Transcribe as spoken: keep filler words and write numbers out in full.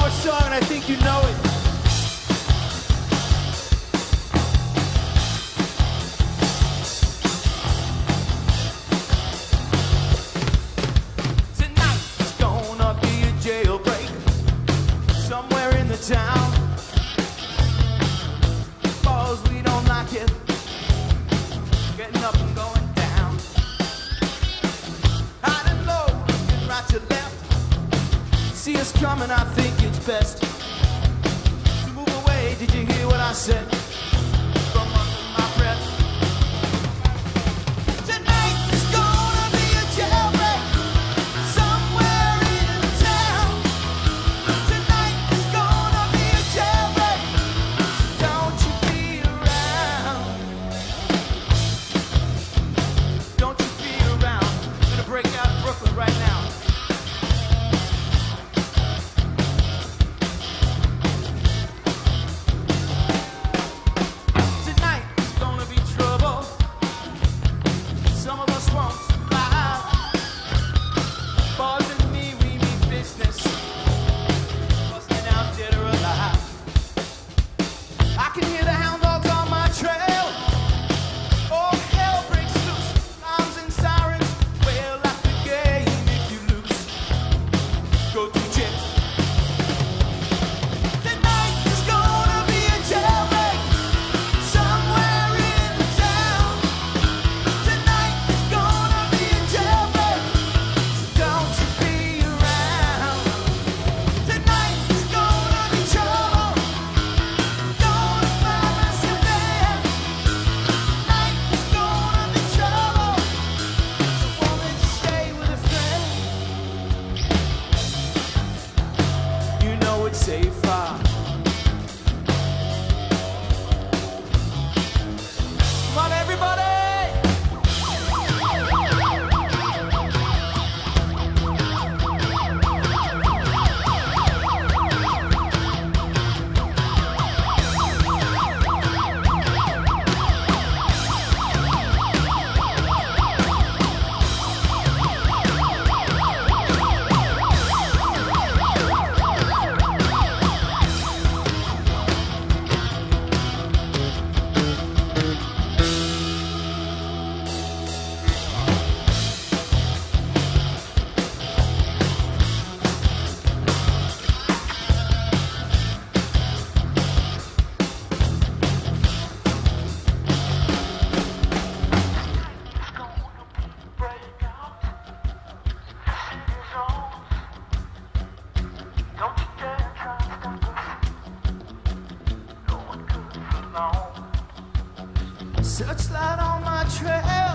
more song and I think you know it. Tonight is gonna be a jailbreak somewhere in the town. Suppose we don't like it, getting up and going down. High and low, looking right to left. See us coming, I think it's best to move away. Did you hear what I said? From under my breath. Tonight is gonna be a jailbreak somewhere in town. Tonight is gonna be a jailbreak, so don't you be around. Don't you be around. I'm gonna break out of Brooklyn right now. Safer. Come on, everybody! Searchlight on my trail.